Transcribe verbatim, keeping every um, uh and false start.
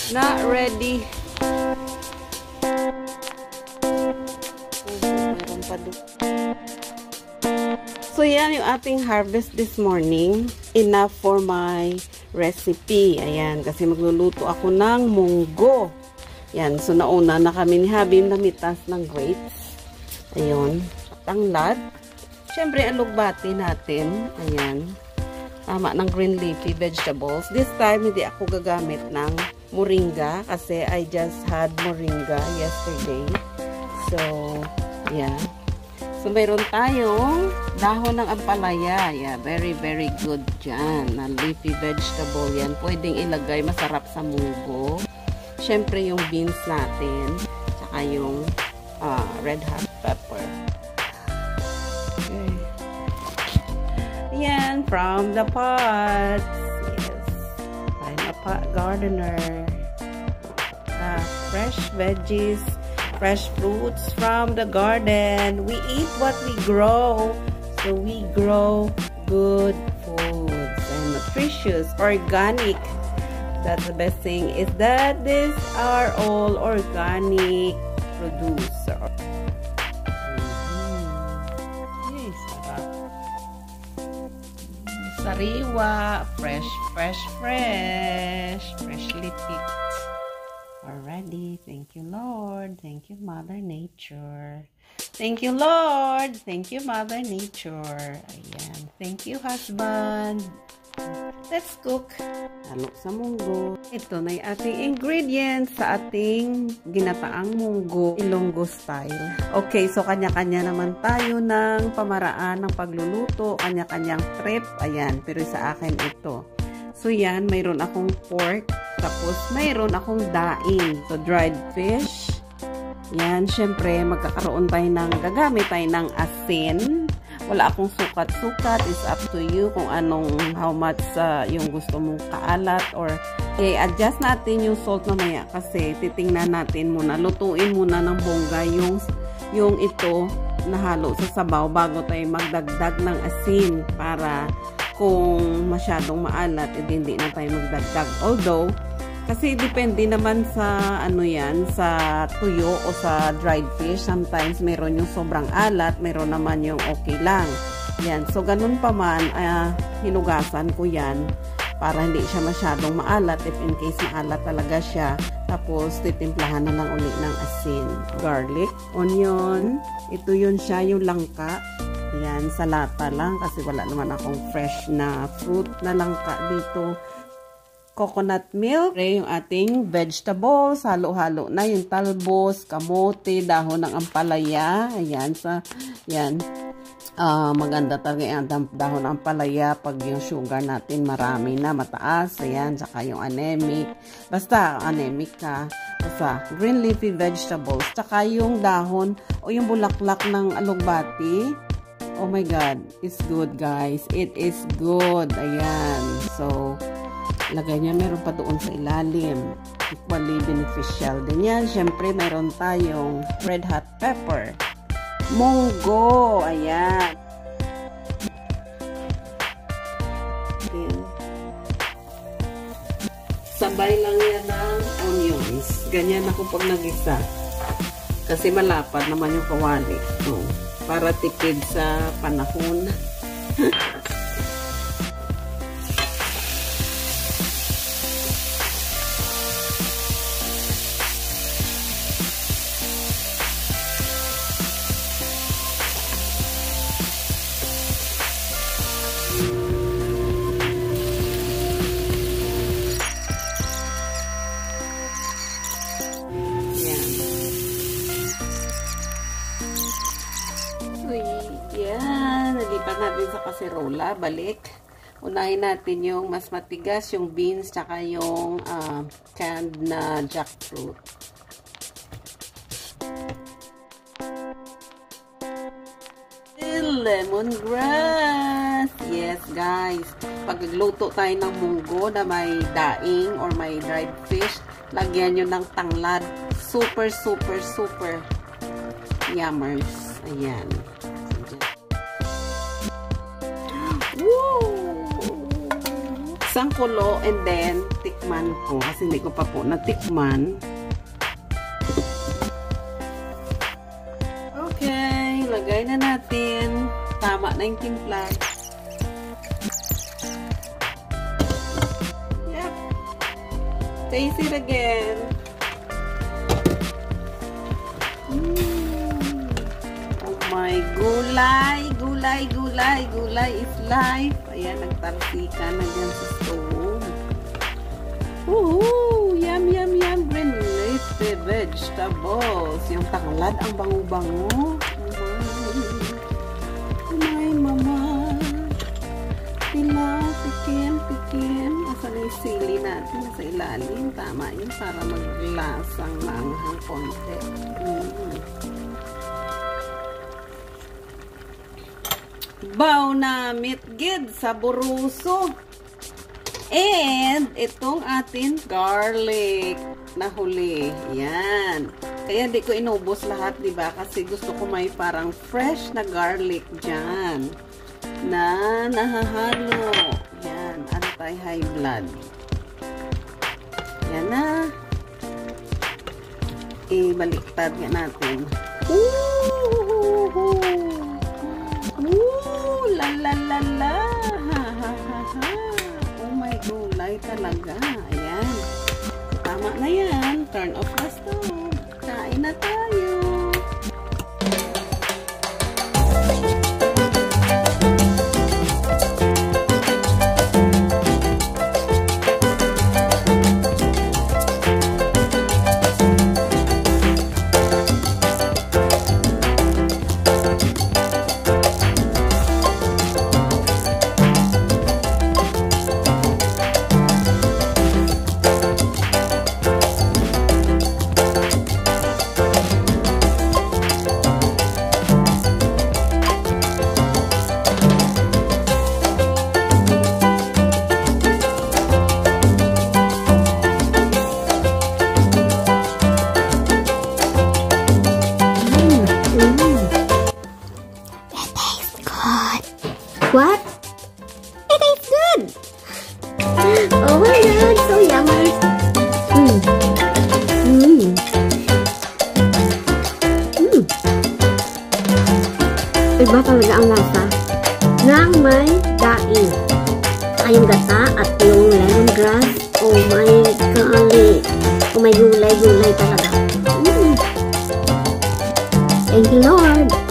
Not ready. Meron pa doon. So, yan yung ating harvest this morning. Enough for my recipe. Ayan, kasi magluluto ako ng munggo. Yan, so nauna na kami ni Habi namitas ng grapes. Ayun, tanglad. Siyempre, alugbati natin. Ayan. Tama ng green leafy vegetables. This time, hindi ako gagamit ng moringa kasi I just had moringa yesterday. So, yeah. So, mayroon tayong dahon ng ampalaya. Yeah, very, very good dyan. Na leafy vegetable yan. Pwedeng ilagay, masarap sa munggo. Siyempre, yung beans natin. Tsaka yung uh, red hot pepper. Okay. Yan, from the pots. Yes. I'm a pot gardener. Uh, fresh veggies, fresh fruits from the garden. We eat what we grow. So we grow good foods and nutritious, organic. That's the best thing is that these are all organic produce. Sariwa, fresh, fresh, fresh, freshly picked. Already, thank you, Lord. Thank you, Mother Nature. Thank you, Lord. Thank you, Mother Nature. Ayan. Thank you, husband. Let's cook. Halo sa munggo. Ito na yung ating ingredients sa ating ginataang munggo Ilonggo style. Okay, so kanya-kanya naman tayo ng pamaraan ng pagluluto. Kanya-kanyang trip. Ayan, pero sa akin ito. So yan, mayroon akong pork. Tapos mayroon akong daing. So dried fish. Yan, syempre magkakaroon tayo ng, gagamit tayo ng asin. Wala akong sukat-sukat. It's up to you kung anong, how much uh, yung gusto mong kaalat or i-adjust natin yung salt mamaya kasi titingnan natin muna. Lutuin muna ng bongga yung, yung ito nahalo sa sabaw bago tayo magdagdag ng asin para kung masyadong maalat, edi hindi na tayo magdagdag. Although, kasi depende naman sa ano yan, sa tuyo o sa dried fish. Sometimes mayroon yung sobrang alat, mayroon naman yung okay lang. Yan. So, ganun pa man, uh, hinugasan ko yan para hindi siya masyadong maalat. If in case maalat talaga siya. Tapos, titimplahan na lang ulit ng asin. Garlic, onion. Ito yun siya, yung langka. Yan, sa lata lang kasi wala naman akong fresh na fruit na langka dito. Coconut milk, yung ating vegetables, halo-halo na yung talbos, kamote, dahon ng ampalaya, ayan, sa, yan, uh, maganda talaga yung dahon ng ampalaya pag yung sugar natin marami na, mataas, ayan, saka yung anemic, basta anemic ka, basta green leafy vegetables, saka yung dahon o yung bulaklak ng alugbati, oh my god, it's good guys, it is good, ayan, so, lagay niya, meron pa doon sa ilalim. Equally beneficial din yan. Siyempre, meron tayong red hot pepper. Munggo. Ayan. Ayan. Sabay lang yan ng onions. Ganyan ako pag nagisa. Kasi malapad naman yung kawali. So, para tipid sa panahon. Natin sa kaserola, balik. Unahin natin yung mas matigas, yung beans, tsaka yung uh, canned na jackfruit. Lemongrass! Yes, guys. Pag nagluto tayo ng munggo na may daing or may dried fish, lagyan nyo ng tanglad. Super, super, super yummers. Ayan. Woo! Isang kulo and then tikman titikman ko kasi hindi ko pa po natikman. Okay, lagay na natin. Tama na yung timpla. Yep. Taste it again. Mm. Oh my, gulay, gulay, gulay, gulay is life. Ayan, nagtarsika na dyan sa stove. Woohoo! Yum, yum, yum. Green leafy vegetables. Yung taklad, ang bango-bango. Oh my, mama. Sila, pikin, pikin. Asa na yung sili natin sa ilalim. Tama yun para maglasang maanghang konti. Mm. Baw na mitgid sa buruso. And itong ating garlic na huli. Yan. Kaya di ko inubos lahat, di ba? Kasi gusto ko may parang fresh na garlic dyan. Na nahahalo. Yan. Anti-high blood. Yan na. Ibaliktad nga natin. Ooh! Ooh! La la la la! Ha ha ha ha! Oh my, gulay talaga. Ayan. Tama na yan. Turn off the stove. Kain na tayo. What? It tastes good! Oh my god, so yummy! Mmm. Mmm. Mmm. Iba talaga ang lasa ng may daing. Ay, yung gata at yung lemongrass. Oh my golly! Oh my gulay, gulay talaga. Mmm. Thank you, Lord!